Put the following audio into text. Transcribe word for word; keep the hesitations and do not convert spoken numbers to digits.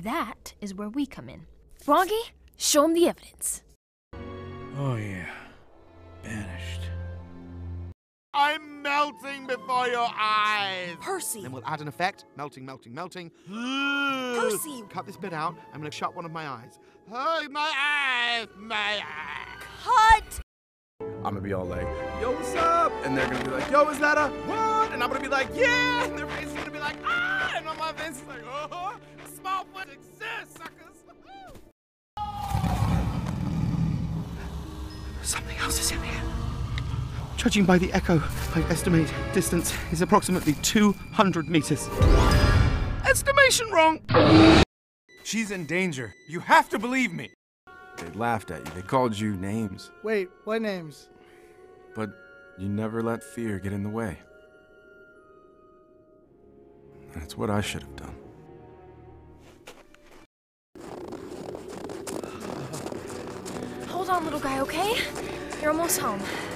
That is where we come in. Froggy, show him the evidence. Oh yeah. Banished. I'm melting before your eyes! Percy! Then we'll add an effect. Melting, melting, melting. Percy! Cut this bit out. I'm gonna shut one of my eyes. Oh, my eyes! My eyes! Cut! I'm gonna be all like, yo, what's up? And they're gonna be like, yo, is that a what? And I'm gonna be like, yeah! And their face is gonna be like, ah! And on my face is like, oh, Smallfoot exists, suckers! Something else is in here. Judging by the echo, I estimate distance is approximately two hundred meters. Estimation wrong! She's in danger. You have to believe me. They laughed at you. They called you names. Wait, what names? But you never let fear get in the way. That's what I should have done. Hold on, little guy, okay? You're almost home.